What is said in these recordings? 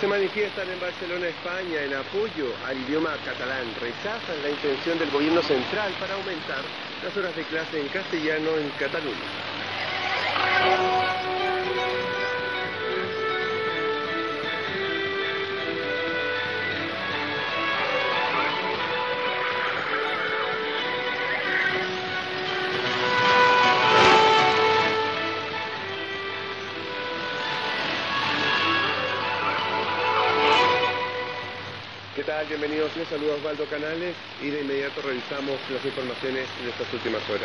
Se manifiestan en Barcelona, España, en apoyo al idioma catalán. Rechazan la intención del gobierno central para aumentar las horas de clase en castellano en Cataluña. ¿Qué tal? Bienvenidos, les saluda Osvaldo Canales y de inmediato revisamos las informaciones de estas últimas horas.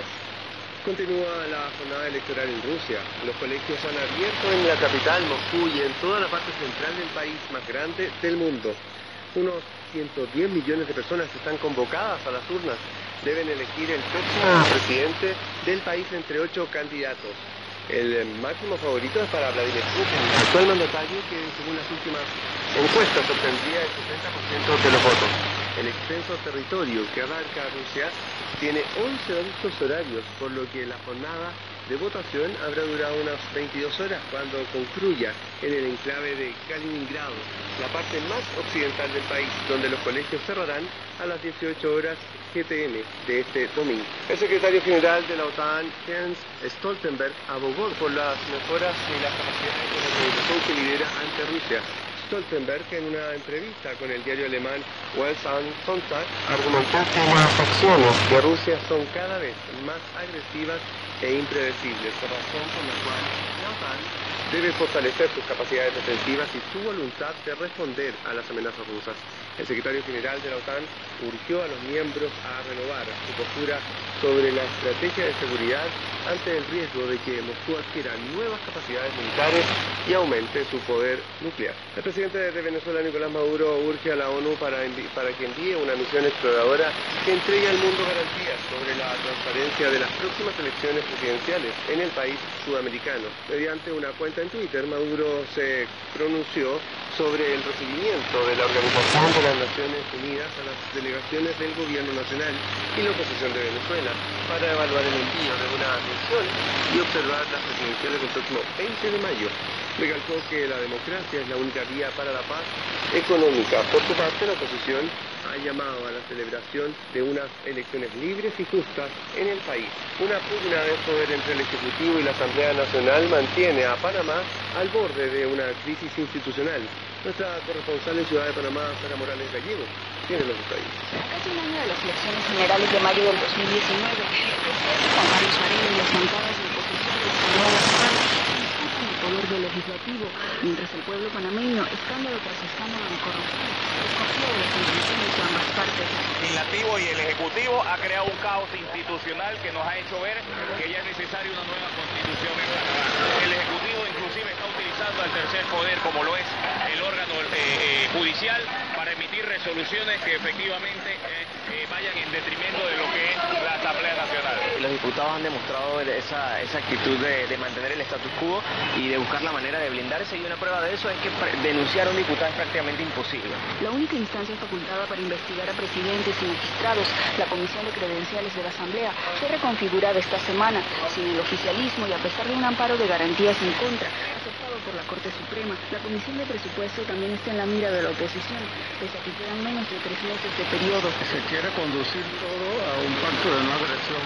Continúa la jornada electoral en Rusia. Los colegios han abierto en la capital, Moscú, y en toda la parte central del país más grande del mundo. Unos 110 millones de personas están convocadas a las urnas. Deben elegir el próximo presidente del país entre 8 candidatos. El máximo favorito es para Vladimir Putin, el actual mandatario que según las últimas encuestas obtendría el 70% de los votos. El extenso territorio que abarca Rusia tiene 11 usos horarios, por lo que la jornada de votación habrá durado unas 22 horas cuando concluya en el enclave de Kaliningrado, la parte más occidental del país, donde los colegios cerrarán a las 18 horas GTM de este domingo. El secretario general de la OTAN, Jens Stoltenberg, abogó por las mejoras y las capacidades de la organización que lidera ante Rusia. Stoltenberg, en una entrevista con el diario alemán Welt am Sonntag, argumentó que las acciones de Rusia son cada vez más agresivas e impredecibles, razón por la cual la OTAN debe fortalecer sus capacidades defensivas y su voluntad de responder a las amenazas rusas. El secretario general de la OTAN urgió a los miembros a renovar su postura sobre la estrategia de seguridad ante el riesgo de que Moscú adquiera nuevas capacidades militares y aumente su poder nuclear. El presidente de Venezuela, Nicolás Maduro, urge a la ONU para que envíe una misión exploradora que entregue al mundo garantías sobre la transparencia de las próximas elecciones presidenciales en el país sudamericano. Mediante una cuenta en Twitter, Maduro se pronunció sobre el recibimiento de la Organización de las Naciones Unidas a las delegaciones del gobierno nacional y la oposición de Venezuela para evaluar el envío de una misión y observar las presidenciales del próximo 20 de mayo. Recalcó que la democracia es la única vía para la paz económica. Por su parte, la oposición ha llamado a la celebración de unas elecciones libres y justas en el país. Una pugna de poder entre el Ejecutivo y la Asamblea Nacional mantiene a Panamá al borde de una crisis institucional. Nuestra corresponsal en Ciudad de Panamá, Sara Morales Gallego, tiene los detalles. A casi un año de las elecciones generales de mayo del 2019, el presidente Juan Carlos Varela y las bancadas de oposición de Nueva Ciudad disputan el poder del legislativo, mientras el pueblo panameño, escándalo tras escándalo de corrupción, desconfía de las intenciones de ambas partes. El legislativo y el ejecutivo ha creado un caos institucional que nos ha hecho ver que ya es necesaria una nueva constitución en Panamá. El ejecutivo inclusive está utilizando al tercer poder, como lo es el órgano judicial, para emitir resoluciones que efectivamente vayan en detrimento de lo que es la Asamblea Nacional. Los diputados han demostrado esa actitud de mantener el status quo y de buscar la manera de blindarse, y una prueba de eso es que denunciar a un diputado es prácticamente imposible. La única instancia facultada para investigar a presidentes y magistrados, la Comisión de Credenciales de la Asamblea, fue reconfigurada esta semana, sin el oficialismo y a pesar de un amparo de garantías en contra, aceptado por la Corte Suprema. La Comisión de Presupuesto también está en la mira de la oposición, pese a que quedan menos de 3 meses de periodo. Se quiere conducir todo a un pacto de no agresión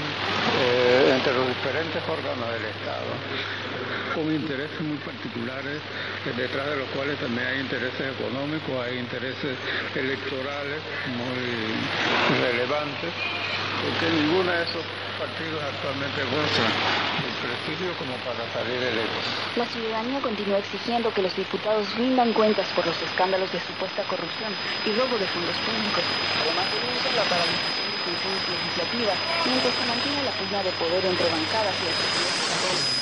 entre los diferentes órganos del Estado, con intereses muy particulares, detrás de los cuales también hay intereses económicos, hay intereses electorales muy relevantes, porque ninguno de esos partidos actualmente goza del prestigio como para salir electos. La ciudadanía continúa exigiendo que los diputados rindan cuentas por los escándalos de supuesta corrupción y robo de fondos públicos. Además, denuncian la paralización de funciones legislativas, mientras se mantiene la pugna de poder entre bancadas y el presidente Maduro.